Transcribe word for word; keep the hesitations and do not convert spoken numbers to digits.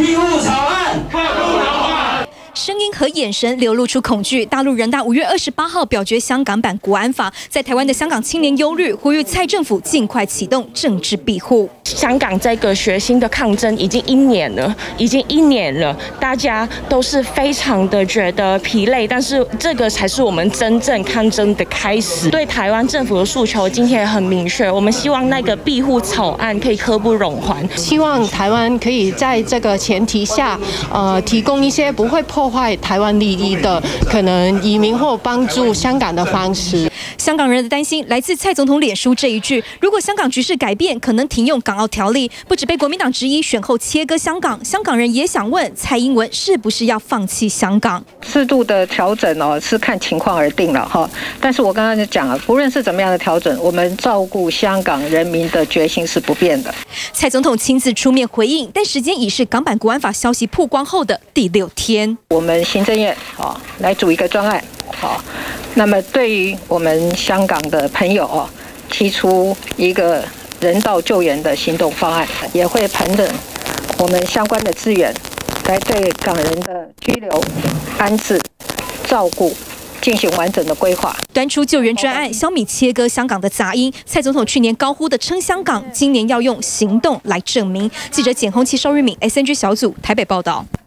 庇护草案刻不容缓。 声音和眼神流露出恐惧。大陆人大五月二十八号表决香港版国安法，在台湾的香港青年忧虑，呼吁蔡政府尽快启动政治庇护。 香港这个血腥的抗争已经一年了，已经一年了，大家都是非常的觉得疲累，但是这个才是我们真正抗争的开始。对台湾政府的诉求今天也很明确，我们希望那个庇护草案可以刻不容缓， 希望台湾可以在这个前提下，呃，提供一些不会破坏台湾利益的可能移民或帮助香港的方式。 香港人的担心来自蔡总统脸书这一句：如果香港局势改变，可能停用港澳条例。不止被国民党质疑选后切割香港，香港人也想问蔡英文是不是要放弃香港？ 适度的调整哦，是看情况而定了哈。但是我刚刚就讲了，不论是怎么样的调整，我们照顾香港人民的决心是不变的。 蔡总统亲自出面回应，但时间已是港版国安法消息曝光后的第六天。 我们行政院啊来组一个专案，好，那么对于我们香港的朋友哦，提出一个人道救援的行动方案，也会盘整我们相关的资源，来对港人的居留、安置、照顾进行完整的规划。 端出救援专案，消弭切割香港的杂音。蔡总统去年高呼的撑香港，今年要用行动来证明。记者简宏琪、邵玉敏 S N G 小组台北报道。